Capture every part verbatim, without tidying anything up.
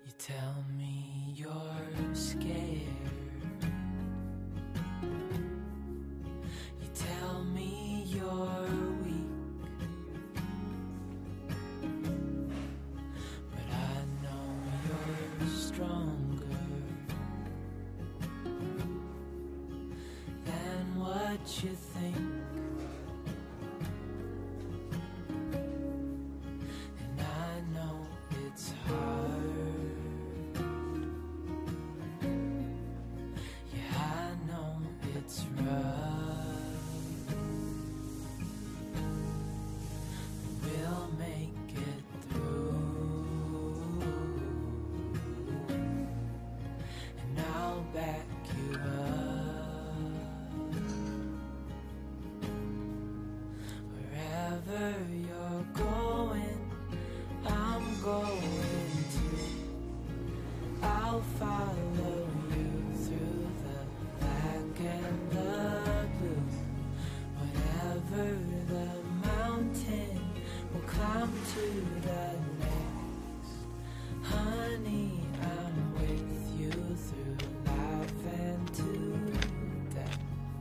You tell me you're scared. You tell me you're weak, but I know you're stronger than what you think. And I know it's hard. It's rough. We'll make it through, and I'll back you up. Wherever you're going, I'm going to. I'll follow you through the and the blue. Whatever the mountain, we'll climb to the next. Honey, I'm with you through life and to death.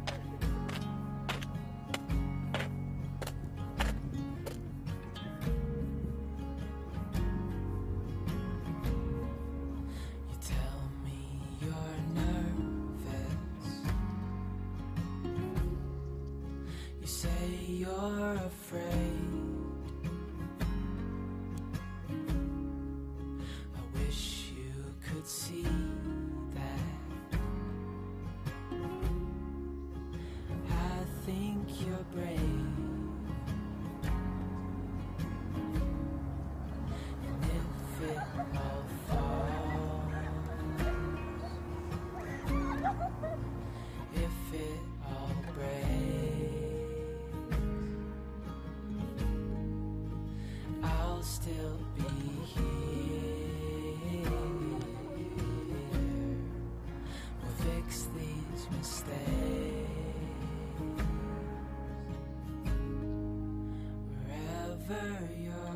You tell me you're nervous. You say you're afraid. I wish you could see that. I think you're brave. And if it all falls, if it all breaks, I'll still be here. We'll fix these mistakes. Wherever you're